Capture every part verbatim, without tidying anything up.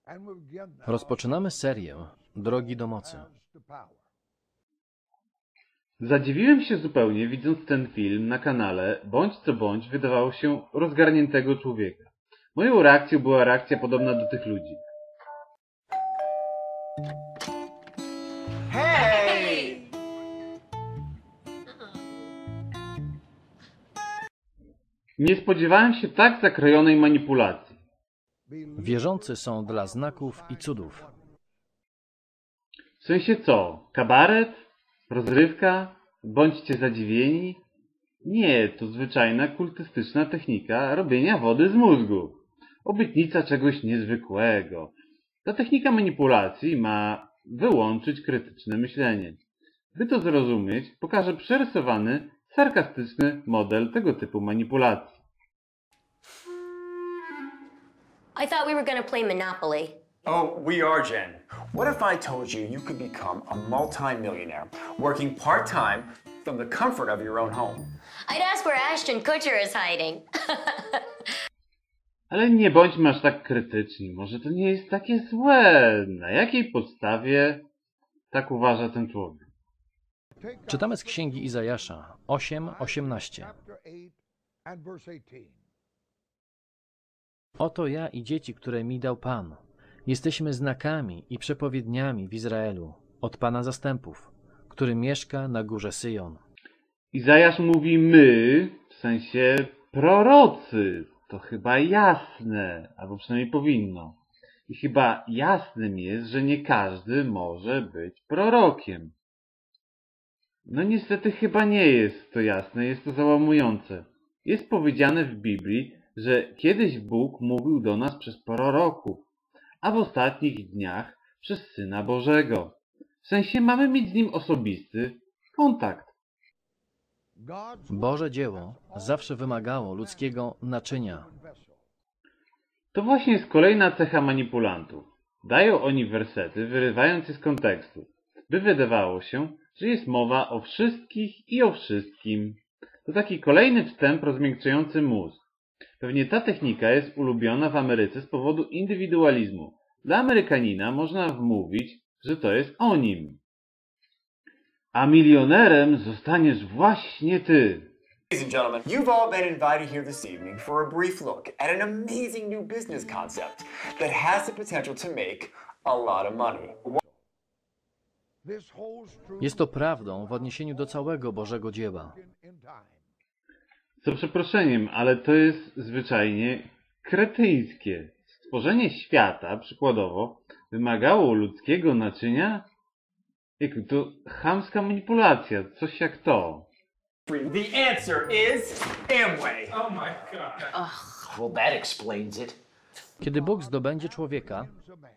Rozpoczynamy serię Drogi do mocy. Zadziwiłem się zupełnie, widząc ten film na kanale bądź co bądź wydawało się rozgarniętego człowieka. Moją reakcją była reakcja podobna do tych ludzi. Hey! Nie spodziewałem się tak zakrojonej manipulacji. Wierzący są dla znaków i cudów. W sensie co? Kabaret? Rozrywka? Bądźcie zadziwieni? Nie, to zwyczajna kultystyczna technika robienia wody z mózgu. Obietnica czegoś niezwykłego. Ta technika manipulacji ma wyłączyć krytyczne myślenie. By to zrozumieć, pokażę przerysowany, sarkastyczny model tego typu manipulacji. I thought we were gonna play Monopoly. Oh, we are, Jen. What if I told you you could become a multi-millionaire working part-time from the comfort of your own home? I'd ask where Ashton Kutcher is hiding. Ale nie bądźmy aż tak krytyczni. Może to nie jest takie złe. Na jakiej podstawie tak uważa ten człowiek? Czytamy z księgi Izajasza osiem, osiemnaście. Oto ja i dzieci, które mi dał Pan. Jesteśmy znakami i przepowiedniami w Izraelu od Pana zastępów, który mieszka na górze Syjon. Izajasz mówi my, w sensie prorocy. To chyba jasne, albo przynajmniej powinno. I chyba jasnym jest, że nie każdy może być prorokiem. No niestety chyba nie jest to jasne, jest to załamujące. Jest powiedziane w Biblii, że kiedyś Bóg mówił do nas przez proroków, a w ostatnich dniach przez Syna Bożego. W sensie mamy mieć z Nim osobisty kontakt. Boże dzieło zawsze wymagało ludzkiego naczynia. To właśnie jest kolejna cecha manipulantów. Dają oni wersety, wyrywając je z kontekstu, by wydawało się, że jest mowa o wszystkich i o wszystkim. To taki kolejny wstęp rozmiękczający mózg. Pewnie ta technika jest ulubiona w Ameryce z powodu indywidualizmu. Dla Amerykanina można wmówić, że to jest o nim. A milionerem zostaniesz właśnie ty. Ladies and gentlemen, you've all been invited here this evening for a brief look at an amazing new business concept that has the potential to make a lot of money. Jest to prawdą w odniesieniu do całego Bożego dzieła. Z przeproszeniem, ale to jest zwyczajnie kretyńskie. Stworzenie świata, przykładowo, wymagało ludzkiego naczynia? Jaku, to chamska manipulacja, coś jak to. The answer is Amway. Oh my god. Well, that explains it. Kiedy Bóg zdobędzie człowieka,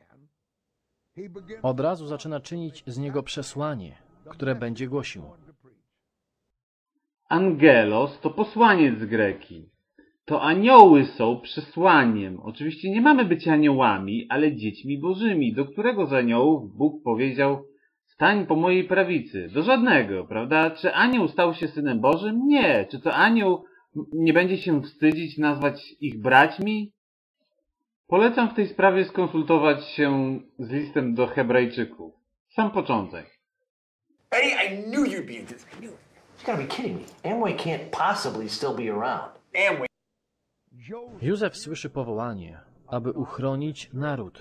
od razu zaczyna czynić z niego przesłanie, które będzie głosił. Angelos to posłaniec z greki. To anioły są przesłaniem. Oczywiście nie mamy być aniołami, ale dziećmi bożymi. Do którego z aniołów Bóg powiedział: stań po mojej prawicy? Do żadnego, prawda? Czy anioł stał się synem Bożym? Nie. Czy to anioł nie będzie się wstydzić nazwać ich braćmi? Polecam w tej sprawie skonsultować się z listem do Hebrajczyków. Sam początek. Eddie, I knew you'd be into this. I knew it. You gotta be kidding me. Amway can't possibly still be around. Amway. Józef słyszy powołanie, aby uchronić naród.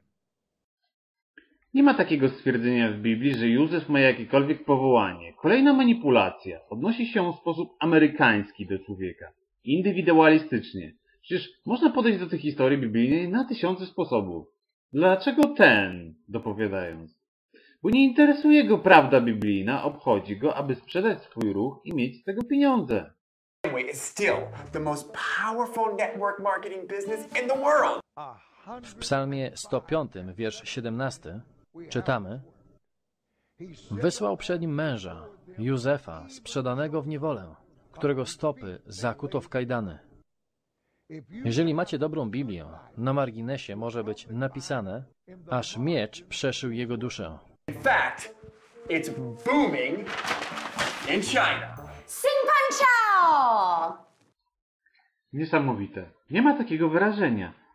Nie ma takiego stwierdzenia w Biblii, że Józef ma jakiekolwiek powołanie. Kolejna manipulacja odnosi się w sposób amerykański do człowieka. Indywidualistycznie. Przecież można podejść do tej historii biblijnej na tysiące sposobów. Dlaczego ten, dopowiadając? Bo nie interesuje go prawda biblijna, obchodzi go, aby sprzedać swój ruch i mieć z tego pieniądze. Amway is still the most powerful network marketing business in the world. W psalmie sto piątym, wiersz siedemnasty, czytamy: wysłał przed nim męża, Józefa, sprzedanego w niewolę, którego stopy zakuto w kajdany. Jeżeli macie dobrą Biblię, na marginesie może być napisane, aż miecz przeszył jego duszę. In fact, it's booming in China. Sing Pan Chao! Niesamowite. Nie ma takiego wyrażenia.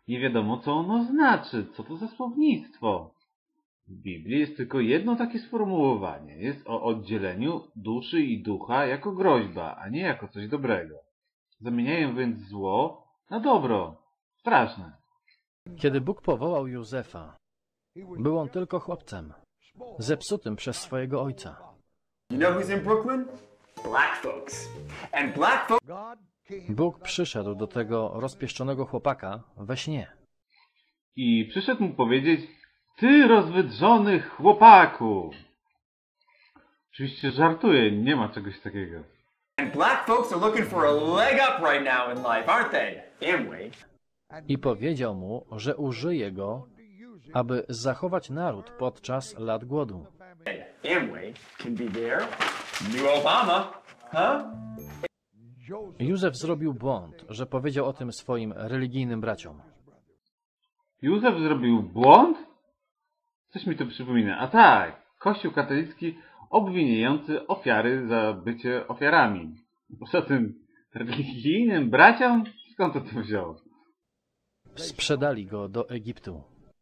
Nie wiadomo, co ono znaczy, co to za słownictwo. W Biblii jest tylko jedno takie sformułowanie. Jest o oddzieleniu duszy i ducha jako groźba, a nie jako coś dobrego. Zamieniają więc zło na dobro. Straszne. Kiedy Bóg powołał Józefa, był on tylko chłopcem, zepsutym przez swojego ojca. You know who's in Brooklyn? Black folks. And black folks. Bóg przyszedł do tego rozpieszczonego chłopaka we śnie. I przyszedł mu powiedzieć: ty rozwydrzony chłopaku. Oczywiście żartuję, nie ma czegoś takiego. And black folks are looking for a leg up right now in life, aren't they? Amway. I powiedział mu, że użyje go, aby zachować naród podczas lat głodu. Amway can be there. New Obama, huh? Józef zrobił błąd, że powiedział o tym swoim religijnym braciom. Józef zrobił błąd? Coś mi to przypomina. A tak, Kościół katolicki obwiniający ofiary za bycie ofiarami. Poza tym religijnym braciom? Skąd to tu wziął? Sprzedali go do Egiptu.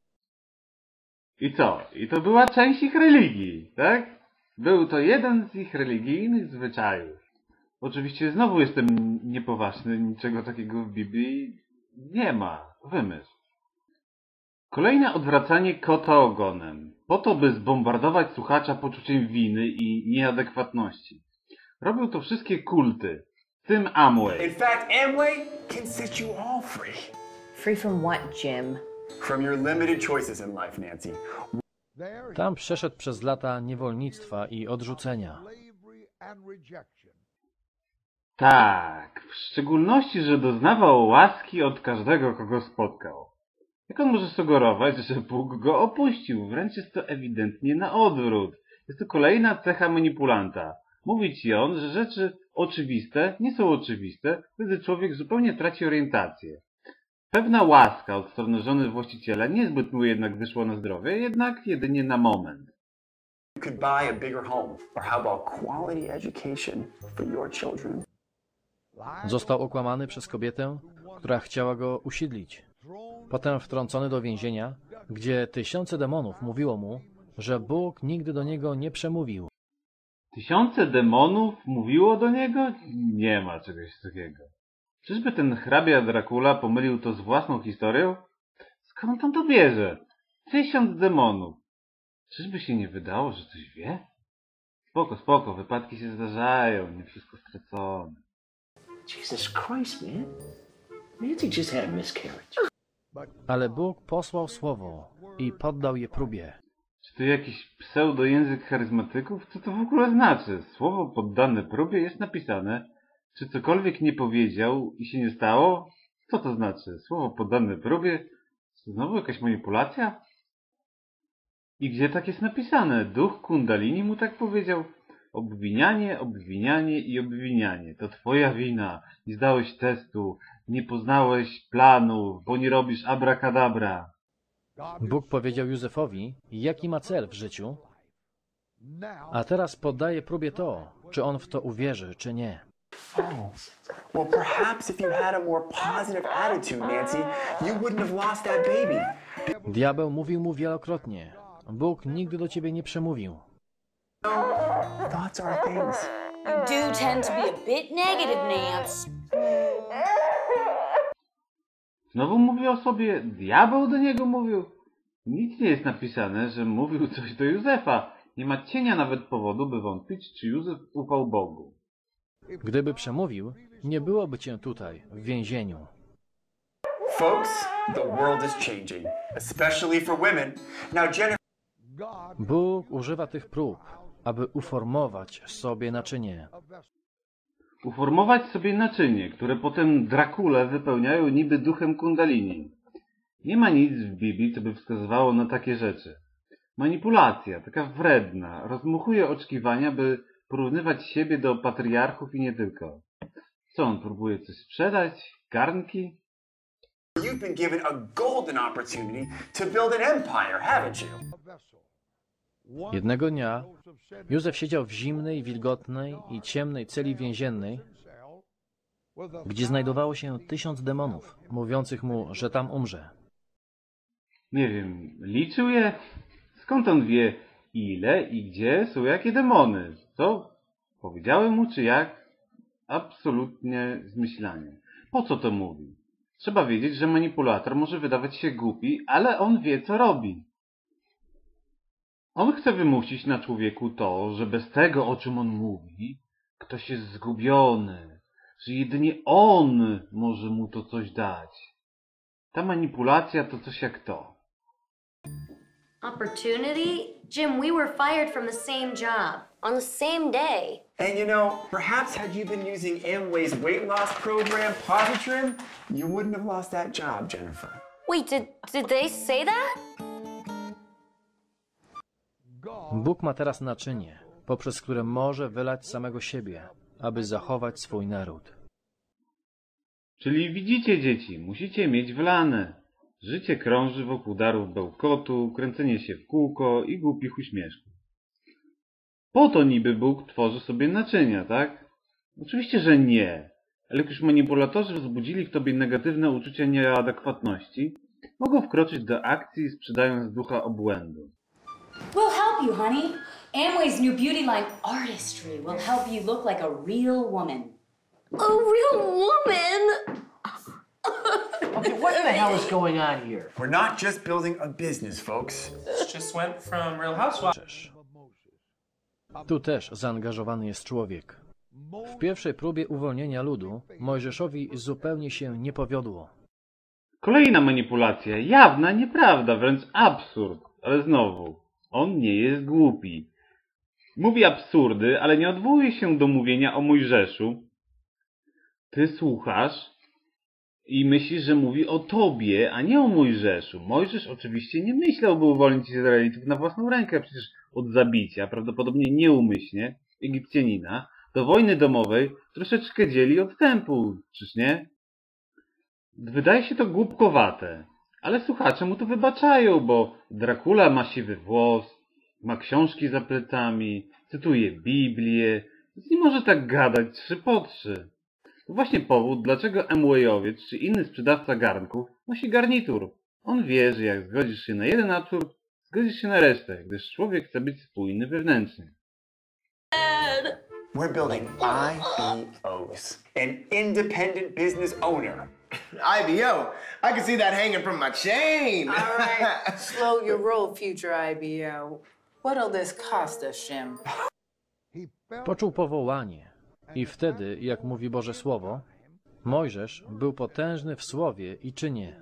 I co? I to była część ich religii, tak? Był to jeden z ich religijnych zwyczajów. Oczywiście znowu jestem niepoważny, niczego takiego w Biblii nie ma. Wymysł. Kolejne odwracanie kota ogonem, po to by zbombardować słuchacza poczuciem winy i nieadekwatności. Robią to wszystkie kulty, w tym Amway. In fact, Amway can set you all free. Free from what, Jim? From your limited choices in life, Nancy. Tam przeszedł przez lata niewolnictwa i odrzucenia. Tak, w szczególności, że doznawał łaski od każdego, kogo spotkał. Jak on może sugerować, że Bóg go opuścił? Wręcz jest to ewidentnie na odwrót. Jest to kolejna cecha manipulanta. Mówi ci on, że rzeczy oczywiste nie są oczywiste, wtedy człowiek zupełnie traci orientację. Pewna łaska od strony żony właściciela niezbyt mu jednak wyszła na zdrowie, jednak jedynie na moment. You could buy a bigger home. Or how about quality education for your children? Został okłamany przez kobietę, która chciała go usiedlić. Potem wtrącony do więzienia, gdzie tysiące demonów mówiło mu, że Bóg nigdy do niego nie przemówił. Tysiące demonów mówiło do niego? Nie ma czegoś takiego. Czyżby ten hrabia Dracula pomylił to z własną historią? Skąd on to bierze? Tysiąc demonów. Czyżby się nie wydało, że coś wie? Spoko, spoko, wypadki się zdarzają, nie wszystko stracone. Jesus Christ, man. Nancy just had a miscarriage. Ale Bóg posłał słowo i poddał je próbie. Czy to jakiś pseudojęzyk charyzmatyków? Co to w ogóle znaczy? Słowo poddane próbie jest napisane. Czy cokolwiek nie powiedział i się nie stało? Co to znaczy? Słowo poddane próbie? Znowu jakaś manipulacja? I gdzie tak jest napisane? Duch Kundalini mu tak powiedział? Obwinianie, obwinianie i obwinianie. To twoja wina. Nie zdałeś testu. Nie poznałeś planów, bo nie robisz abracadabra. Bóg powiedział Józefowi, jaki ma cel w życiu, a teraz poddaje próbie to, czy on w to uwierzy, czy nie. Well, perhaps if you had a more positive attitude, Nancy, you wouldn't have lost that baby. Diabeł mówił mu wielokrotnie, Bóg nigdy do ciebie nie przemówił. Thoughts are things. You do tend to be a bit negative, Nance. Znowu mówi o sobie, diabeł do niego mówił. Nic nie jest napisane, że mówił coś do Józefa. Nie ma cienia nawet powodu, by wątpić, czy Józef ufał Bogu. Gdyby przemówił, nie byłoby cię tutaj, w więzieniu. Folks, the world is changing, especially for women. Now, Jennifer. Bóg używa tych prób, aby uformować sobie naczynie. Uformować sobie naczynie, które potem Dracule wypełniają niby duchem Kundalini. Nie ma nic w Biblii, co by wskazywało na takie rzeczy. Manipulacja, taka wredna, rozmuchuje oczekiwania, by porównywać siebie do patriarchów i nie tylko. Co on próbuje coś sprzedać? Garnki? You've been given a golden opportunity to build an empire, haven't you? Jednego dnia Józef siedział w zimnej, wilgotnej i ciemnej celi więziennej, gdzie znajdowało się tysiąc demonów, mówiących mu, że tam umrze. Nie wiem, liczył je? Skąd on wie, ile i gdzie są jakie demony? Co? Powiedziały mu, czy jak? Absolutnie zmyślanie. Po co to mówi? Trzeba wiedzieć, że manipulator może wydawać się głupi, ale on wie, co robi. On chce wymusić na człowieku to, że bez tego, o czym on mówi, ktoś jest zgubiony, że jedynie on może mu to coś dać. Ta manipulacja to coś jak to. Opportunity? Jim, we were fired from the same job on the same day. And you know, perhaps had you been using Amway's weight loss program, Positrim, you wouldn't have lost that job, Jennifer. Wait, did, did they say that? Bóg ma teraz naczynie, poprzez które może wylać samego siebie, aby zachować swój naród. Czyli widzicie, dzieci, musicie mieć wlane. Życie krąży wokół darów bełkotu, kręcenie się w kółko i głupich uśmieszków. Po to niby Bóg tworzy sobie naczynia, tak? Oczywiście, że nie. Ale jak już manipulatorzy wzbudzili w tobie negatywne uczucia nieadekwatności, mogą wkroczyć do akcji, sprzedając ducha obłędu. We'll help you, honey. Amway's new beauty line, Artistry, will help you look like a real woman. A real woman? Okay, what the hell is going on here? We're not just building a business, folks. This just went from Real Housewives. Tu też zaangażowany jest człowiek. W pierwszej próbie uwolnienia ludu Mojżeszowi zupełnie się nie powiodło. Kolejna manipulacja, jawna nieprawda, wręcz absurd. Ale znowu, on nie jest głupi. Mówi absurdy, ale nie odwołuje się do mówienia o Mojżeszu. Ty słuchasz i myślisz, że mówi o tobie, a nie o Mojżeszu. Mojżesz oczywiście nie myślał, by uwolnić Izraelitów na własną rękę, przecież od zabicia, prawdopodobnie nieumyślnie, Egipcjanina, do wojny domowej troszeczkę dzieli odstępu, czyż nie? Wydaje się to głupkowate, ale słuchacze mu to wybaczają, bo Dracula ma siwy włos, ma książki za plecami, cytuje Biblię, więc nie może tak gadać trzy po trzy. To właśnie powód, dlaczego Amwayowiec czy inny sprzedawca garnków nosi garnitur. On wie, że jak zgodzisz się na jeden absurd, zgodzisz się na resztę, gdyż człowiek chce być spójny wewnętrznie. We're building I B Os, an independent business owner. I B O? I can see that hanging from my chain. All right, slow your roll, future I B O. What'll this cost us, Jim? Poczuł powołanie i wtedy, jak mówi Boże Słowo, Mojżesz był potężny w słowie i czynie.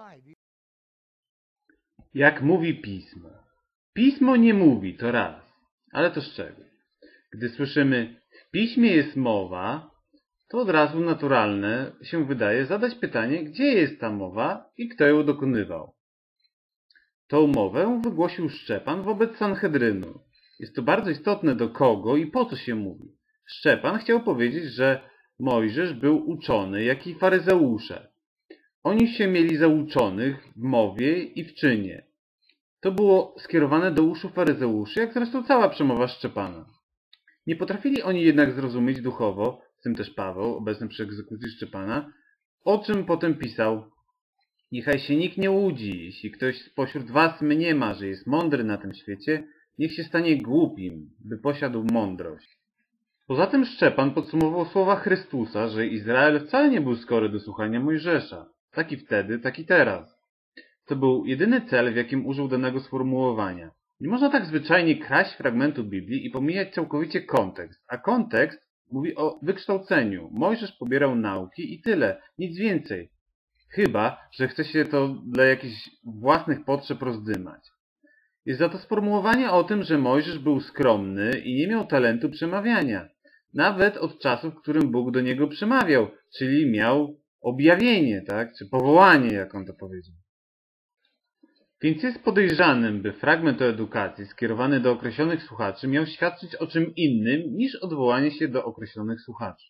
Jak mówi Pismo. Pismo nie mówi, to raz, ale to z czego? Gdy słyszymy w Piśmie jest mowa, to od razu naturalne się wydaje zadać pytanie, gdzie jest ta mowa i kto ją dokonywał. Tą mowę wygłosił Szczepan wobec Sanhedrynu. Jest to bardzo istotne, do kogo i po co się mówi. Szczepan chciał powiedzieć, że Mojżesz był uczony, jak i faryzeusze. Oni się mieli za uczonych w mowie i w czynie. To było skierowane do uszu faryzeuszy, jak zresztą cała przemowa Szczepana. Nie potrafili oni jednak zrozumieć duchowo, w tym też Paweł, obecny przy egzekucji Szczepana, o czym potem pisał: niechaj się nikt nie łudzi, jeśli ktoś spośród was mniema, że jest mądry na tym świecie, niech się stanie głupim, by posiadł mądrość. Poza tym Szczepan podsumował słowa Chrystusa, że Izrael wcale nie był skory do słuchania Mojżesza, tak i wtedy, tak i teraz. To był jedyny cel, w jakim użył danego sformułowania. Nie można tak zwyczajnie kraść fragmentu Biblii i pomijać całkowicie kontekst, a kontekst mówi o wykształceniu. Mojżesz pobierał nauki i tyle, nic więcej. Chyba że chce się to dla jakichś własnych potrzeb rozdymać. Jest za to sformułowanie o tym, że Mojżesz był skromny i nie miał talentu przemawiania. Nawet od czasu, w którym Bóg do niego przemawiał, czyli miał objawienie, tak? Czy powołanie, jak on to powiedział. Więc jest podejrzanym, by fragment o edukacji skierowany do określonych słuchaczy miał świadczyć o czym innym niż odwołanie się do określonych słuchaczy.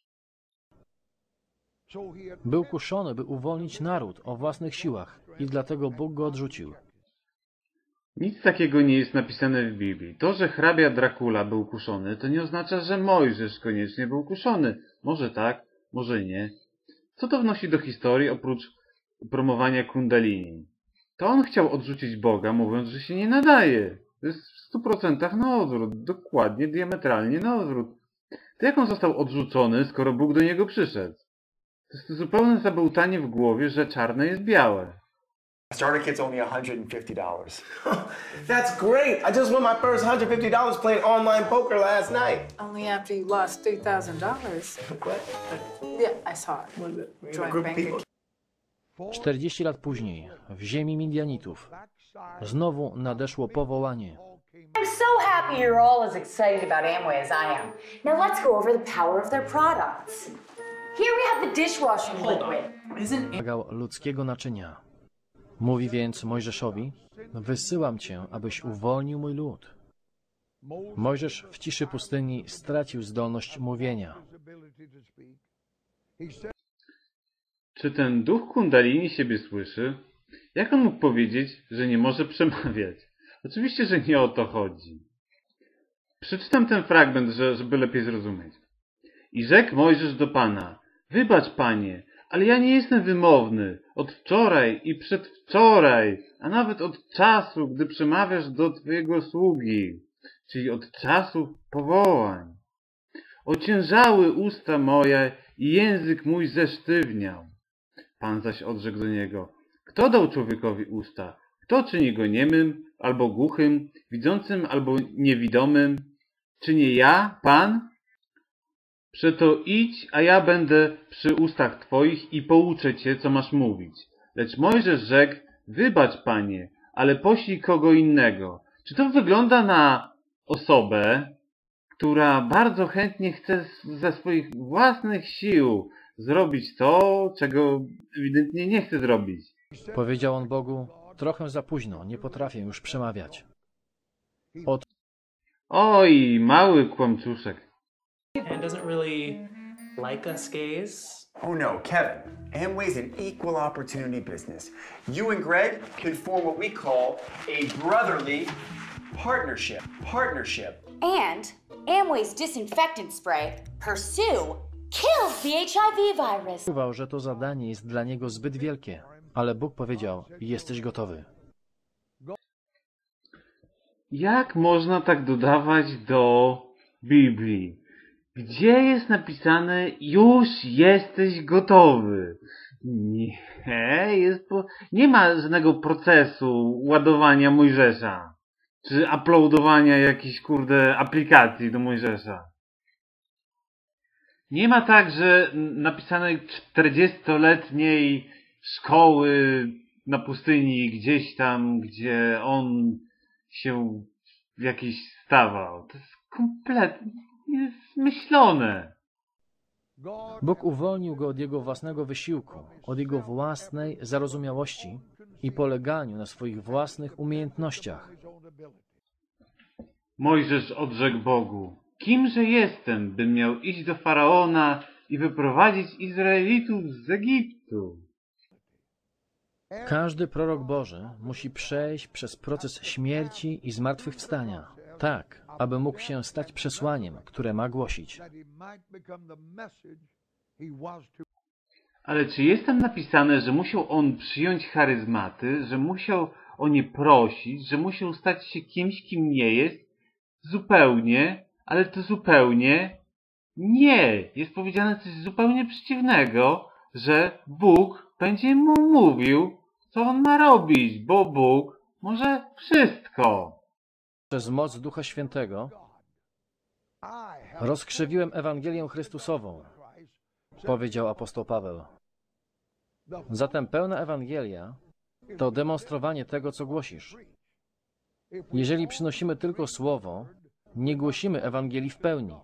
Był kuszony, by uwolnić naród o własnych siłach i dlatego Bóg go odrzucił. Nic takiego nie jest napisane w Biblii. To, że hrabia Dracula był kuszony, to nie oznacza, że Mojżesz koniecznie był kuszony. Może tak, może nie. Co to wnosi do historii oprócz promowania kundalini? To on chciał odrzucić Boga, mówiąc, że się nie nadaje. To jest w stu procentach na odwrót. Dokładnie, diametralnie na odwrót. To jak on został odrzucony, skoro Bóg do niego przyszedł? To jest zupełne zabełtanie w głowie, że czarne jest białe. Starter kit's only one hundred fifty dollars. That's great. I just won my first one hundred fifty dollars playing online poker last night. Only after you lost three thousand dollars. What? Yeah, I saw it. Joint Group bank people. czterdzieści lat później, w ziemi Midianitów, znowu nadeszło powołanie. I'm so happy you're all as excited about Amway as I am. Now let's go over the power of their products. Here we have the dishwashing liquid. Isn't Wymagał ludzkiego naczynia. Mówi więc Mojżeszowi, wysyłam cię, abyś uwolnił mój lud. Mojżesz w ciszy pustyni stracił zdolność mówienia. Czy ten duch kundalini siebie słyszy? Jak on mógł powiedzieć, że nie może przemawiać? Oczywiście, że nie o to chodzi. Przeczytam ten fragment, że, żeby lepiej zrozumieć. I rzekł Mojżesz do Pana, wybacz, Panie, ale ja nie jestem wymowny. Od wczoraj i przedwczoraj, a nawet od czasu, gdy przemawiasz do Twojego sługi, czyli od czasów powołań. Ociężały usta moje i język mój zesztywniał. Pan zaś odrzekł do niego, kto dał człowiekowi usta? Kto czyni go niemym, albo głuchym, widzącym, albo niewidomym? Czy nie ja, Pan? Przeto idź, a ja będę przy ustach Twoich i pouczę Cię, co masz mówić. Lecz Mojżesz rzekł, wybacz, Panie, ale poślij kogo innego. Czy to wygląda na osobę, która bardzo chętnie chce ze swoich własnych sił zrobić to, czego ewidentnie nie chce zrobić? Powiedział on Bogu, trochę za późno, nie potrafię już przemawiać. Od Oj, mały kłamczuszek. and doesn't really like us gays? Oh no, Kevin. Amway's an equal opportunity business. You and Greg can form what we call a brotherly partnership. Partnership. And Amway's disinfectant spray, Pursue, kills the H I V virus. Czuwał, że to zadanie jest dla niego zbyt wielkie, ale Bóg powiedział, jesteś gotowy. Jak można tak dodawać do Biblii? Gdzie jest napisane, już jesteś gotowy? Nie, jest po... nie ma żadnego procesu ładowania Mojżesza. Czy uploadowania jakiejś, kurde, aplikacji do Mojżesza. Nie ma tak, że napisanej czterdziestoletniej szkoły na pustyni gdzieś tam, gdzie on się jakiś stawał. To jest kompletnie zmyślone. Bóg uwolnił go od jego własnego wysiłku, od jego własnej zarozumiałości i poleganiu na swoich własnych umiejętnościach. Mojżesz odrzekł Bogu, kimże jestem, bym miał iść do Faraona i wyprowadzić Izraelitów z Egiptu? Każdy prorok Boży musi przejść przez proces śmierci i zmartwychwstania, tak, aby mógł się stać przesłaniem, które ma głosić. Ale czy jest tam napisane, że musiał on przyjąć charyzmaty, że musiał o nie prosić, że musiał stać się kimś, kim nie jest? Zupełnie, ale to zupełnie nie. Jest powiedziane coś zupełnie przeciwnego, że Bóg będzie mu mówił, co on ma robić, bo Bóg może wszystko. Przez moc Ducha Świętego rozkrzewiłem Ewangelię Chrystusową, powiedział apostoł Paweł. Zatem pełna Ewangelia to demonstrowanie tego, co głosisz. Jeżeli przynosimy tylko słowo, nie głosimy Ewangelii w pełni.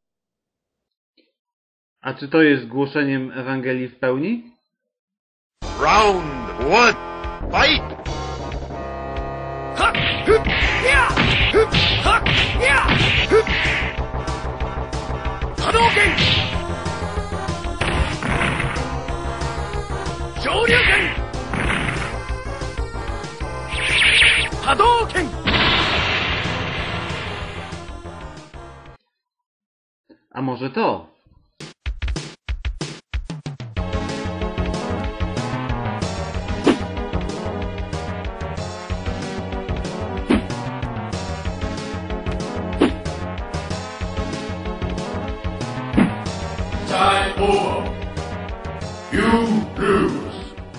A czy to jest głoszeniem Ewangelii w pełni? Round one, fight! Hadouken! Shoryuken! Hadouken! A może to? over. You lose.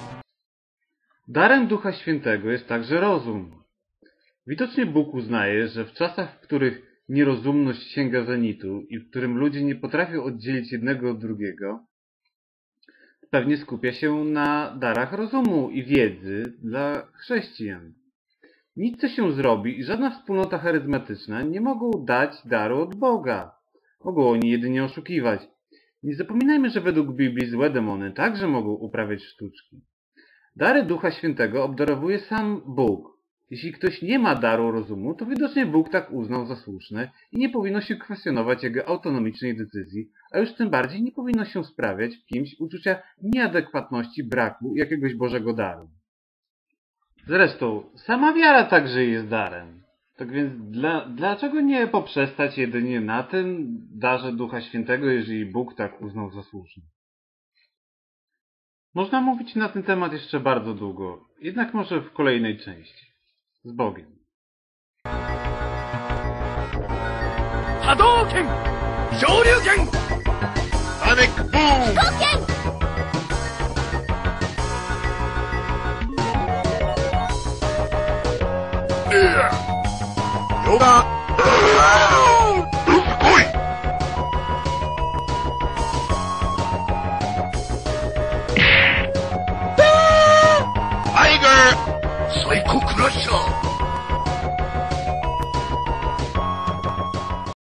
Darem Ducha Świętego jest także rozum. Widocznie Bóg uznaje, że w czasach, w których nierozumność sięga zenitu i w którym ludzie nie potrafią oddzielić jednego od drugiego, pewnie skupia się na darach rozumu i wiedzy dla chrześcijan. Nic, co się zrobi i żadna wspólnota charyzmatyczna nie mogą dać daru od Boga. Mogą oni jedynie oszukiwać. Nie zapominajmy, że według Biblii złe demony także mogą uprawiać sztuczki. Dary Ducha Świętego obdarowuje sam Bóg. Jeśli ktoś nie ma daru rozumu, to widocznie Bóg tak uznał za słuszne i nie powinno się kwestionować jego autonomicznej decyzji, a już tym bardziej nie powinno się sprawiać w kimś uczucia nieadekwatności braku jakiegoś Bożego daru. Zresztą, sama wiara także jest darem. Tak więc dla, dlaczego nie poprzestać jedynie na tym darze Ducha Świętego, jeżeli Bóg tak uznał za słuszny? Można mówić na ten temat jeszcze bardzo długo, jednak może w kolejnej części. Z Bogiem. Hadouken! Shoryuken! Sonic Boom! Yoga! Sugoi! Tiger! Psycho Crusher!